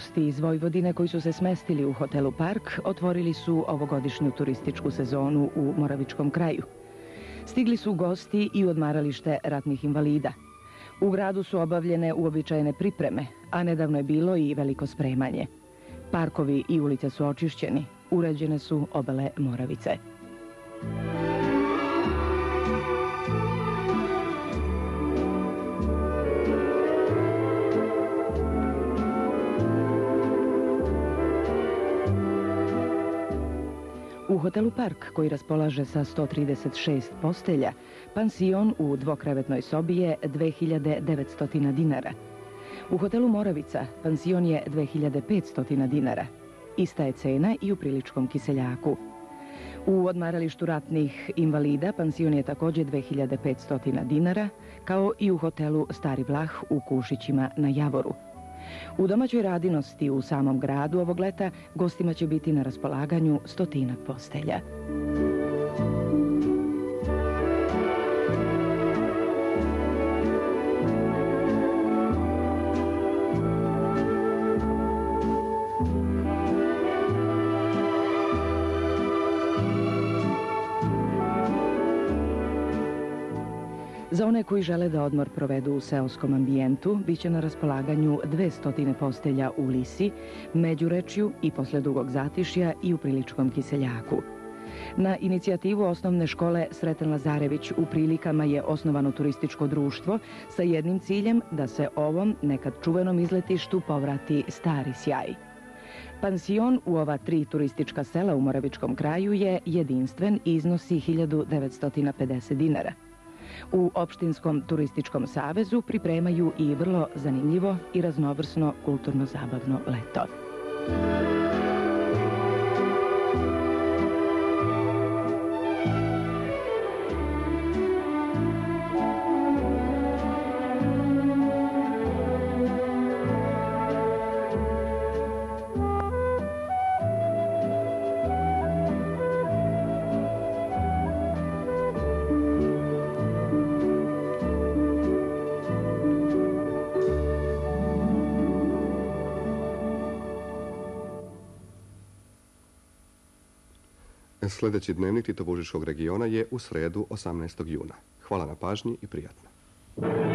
gosti iz Vojvodine koji su se smestili u hotelu Park otvorili su ovogodišnju turističku sezonu u Moravičkom kraju. Stigli su gosti i u odmaralište ratnih invalida. U gradu su obavljene uobičajene pripreme, a nedavno je bilo i veliko spremanje. Parkovi i ulice su očišćeni, uređene su obale Moravice. U hotelu Park, koji raspolaže sa 136 postelja, pansion u dvokrevetnoj sobi je 2900 dinara. U hotelu Moravica pansion je 2500 dinara. Ista je cena i u Priličkom Kiseljaku. U odmaralištu ratnih invalida pansion je također 2500 dinara, kao i u hotelu Stari Vlah u Kušićima na Javoru. U domaćoj radinosti u samom gradu ovog leta gostima će biti na raspolaganju 100 postelja. Za one koji žele da odmor provedu u seoskom ambijentu, bit će na raspolaganju 200 postelja u Lisi, Međurečju i posle Dugog Zatišja i u Priličkom Kiseljaku. Na inicijativu osnovne škole Sreten Lazarević u Prilikama je osnovano turističko društvo sa jednim ciljem da se ovom nekad čuvenom izletištu povrati stari sjaj. Pansion u ova 3 turistička sela u Moravičkom kraju je jedinstven i iznosi 1950 dinara. U Opštinskom turističkom savezu pripremaju i vrlo zanimljivo i raznovrsno kulturno-zabavno leto. Sljedeći dnevnik Titovužiškog regiona je u sredu 18. juna. Hvala na pažnji i prijatno.